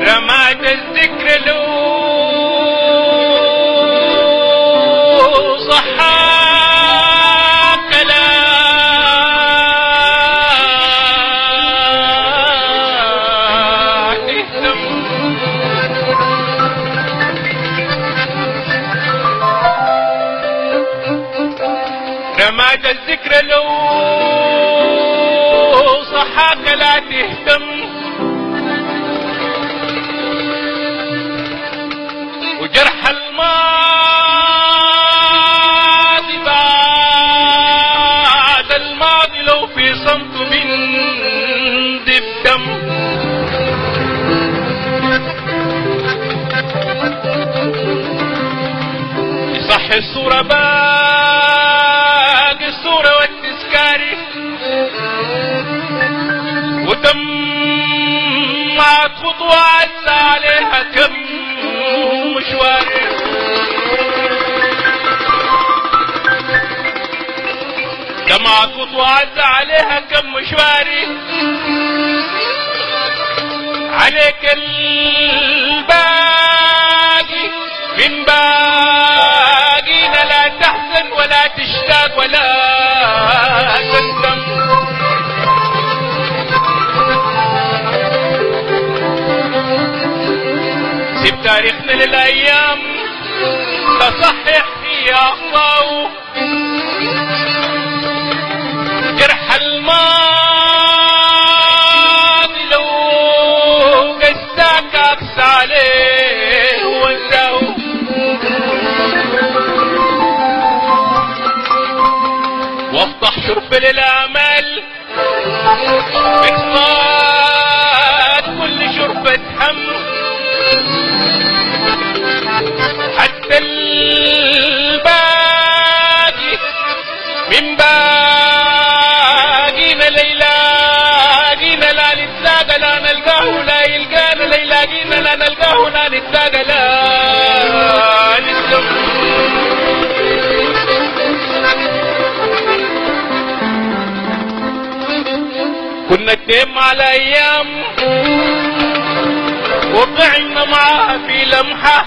رماد الذكر له صحاك لا تهتم. رماد الذكر له صحاك لا تهتم. وجرح الماضي بعد الماضي لو في صمت من دم. يصحي الصورة باقي الصورة والتذكاري ودمعت خطوات عليها كم مشواري. دمعت خطوات عليها كم مشواري. عليك الباقي من باقينا لا تحزن ولا تشتاق ولا تندم. سيب تاريخنا للأيام تصحح فيها أخطاءه. جرح الماضي لو قستاك أقس عليه وانساه. وافتح شرب للآمال بإحصاد كل شربة هم. حتى الباقي من باقينا ليلاقينا لا نتلاقى لا نلقاه لا يلقانا ليلاقينا لا نلقاه لا نتلاقى لا نسلم. كنا نتيم على ايام وقعنا معاها في لمحة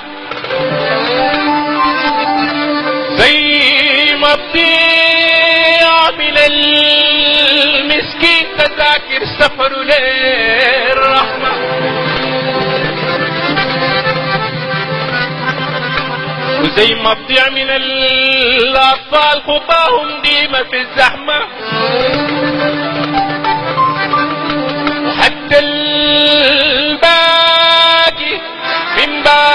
زي ما بضيع من المسكين تذاكر سفر للرحمة. وزي ما بضيع من الأطفال خطاهم ديما في الزحمة. وحتى الباقي من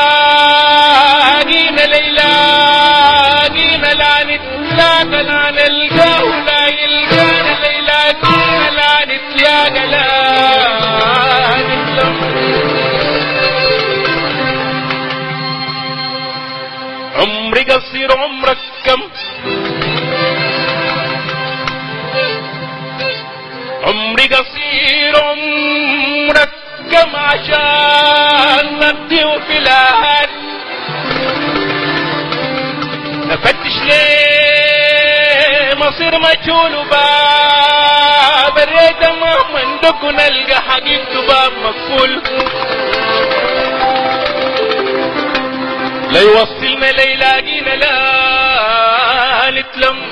باقينا ليلاقينا لا نتلاقى لا نلقاه لا يلقانا ليلاقينا لا نتلاقى لا نسلم. عمري قصير عمرك كم. عمري قصير عمرك كم عشان نبدي في الآن. نفتش ليه مصير مجهول وباب الريت مهما ندق نلقى حقيقته باب مقفول. لا يوصلنا لا يلاقينا لا نتلم.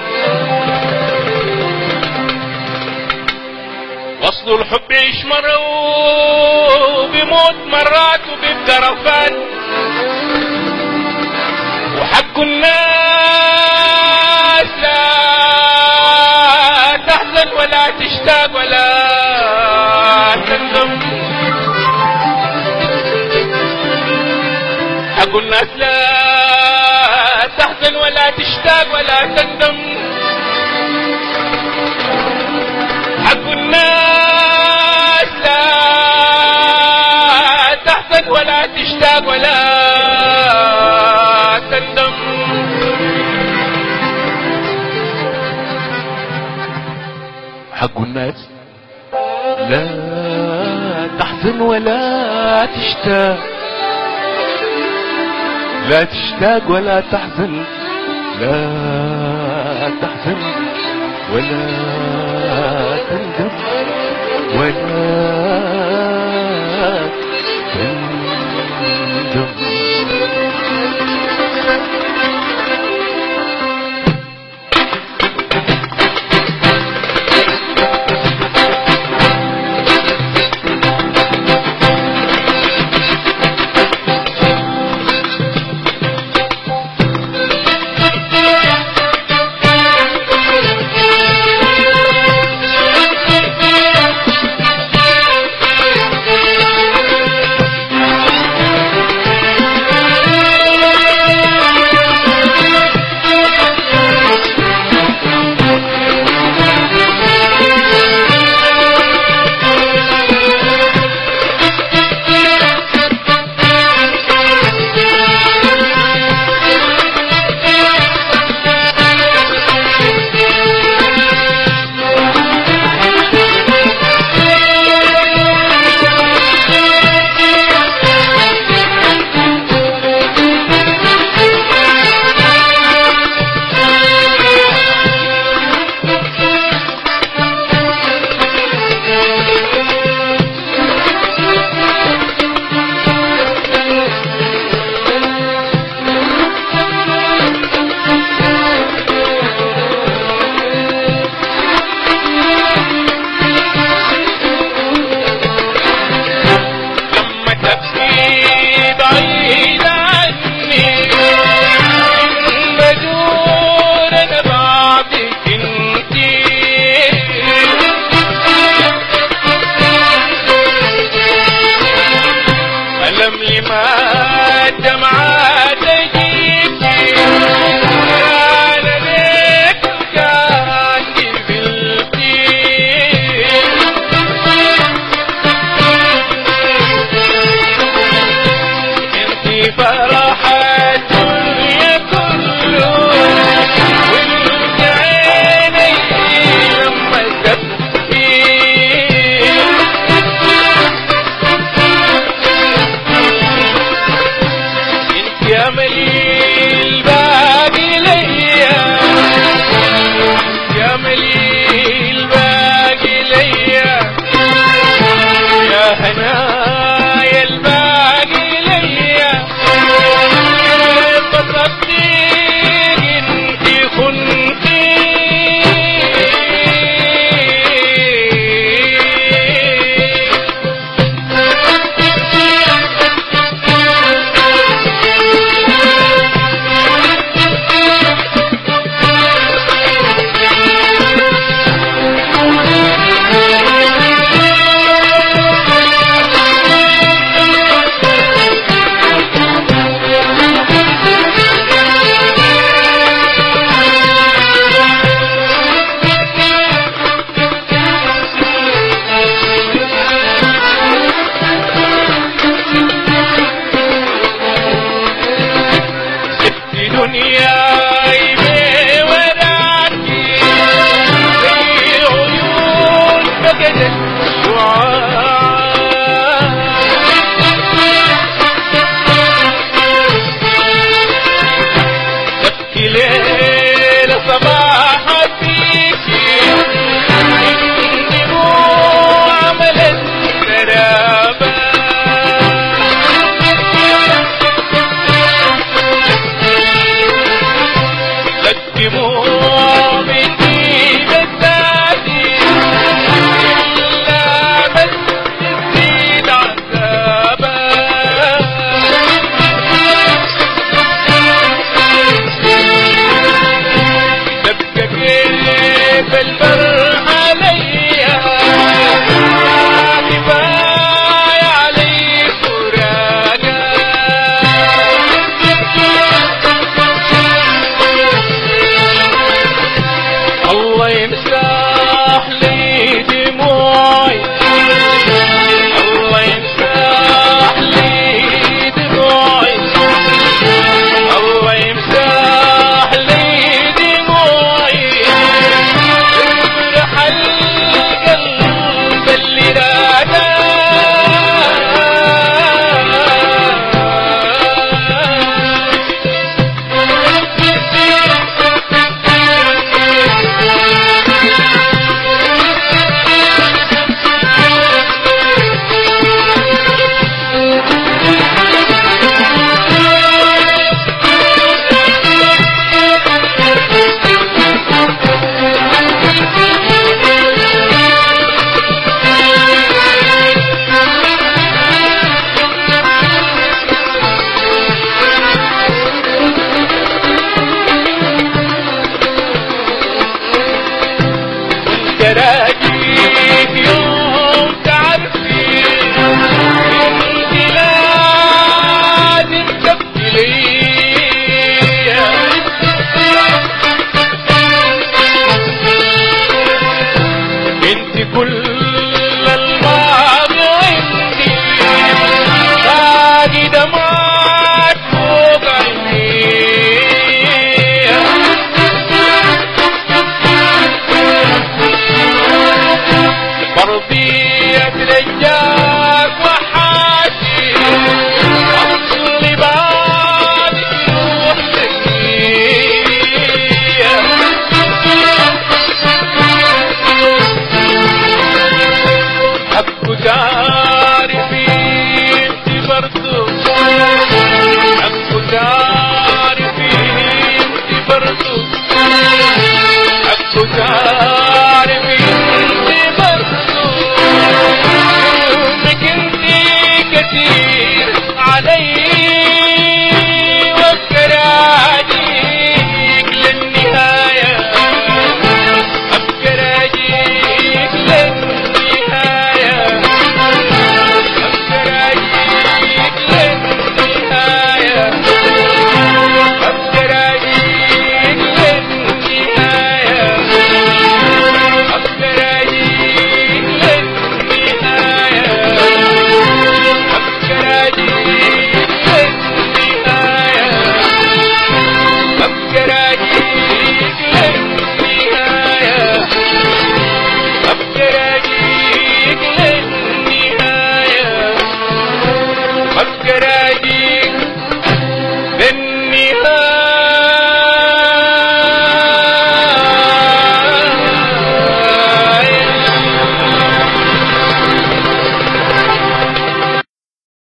وصل الحب يعيش مرة وبيموت مرات وبيبقى رفات. وحق الناس لا تحزن ولا تشتاق ولا تندم. حق الناس لا تحزن ولا تشتاق ولا تندم. حق الناس لا تحزن ولا تشتاق ولا تندم. حق الناس لا تحزن ولا تشتاق لا تشتاق ولا تحزن لا تحزن ولا تندم ولا تندم. ما